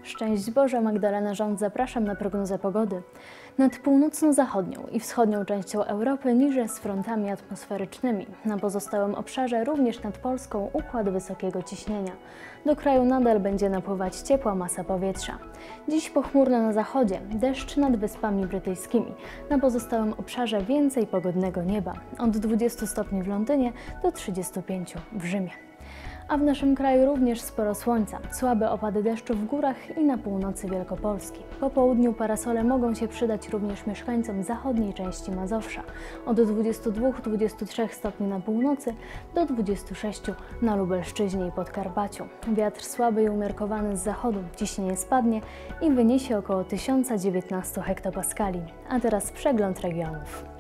Szczęść Boże, Magdalena Rząd, zapraszam na prognozę pogody. Nad północno-zachodnią i wschodnią częścią Europy niże z frontami atmosferycznymi. Na pozostałym obszarze, również nad Polską, układ wysokiego ciśnienia. Do kraju nadal będzie napływać ciepła masa powietrza. Dziś pochmurno na zachodzie, deszcz nad Wyspami Brytyjskimi. Na pozostałym obszarze więcej pogodnego nieba. Od 20 stopni w Londynie do 35 w Rzymie. A w naszym kraju również sporo słońca, słabe opady deszczu w górach i na północy Wielkopolski. Po południu parasole mogą się przydać również mieszkańcom zachodniej części Mazowsza. Od 22-23 stopni na północy do 26 na Lubelszczyźnie i Podkarpaciu. Wiatr słaby i umiarkowany z zachodu, ciśnienie spadnie i wyniesie około 1019 hektopaskali. A teraz przegląd regionów.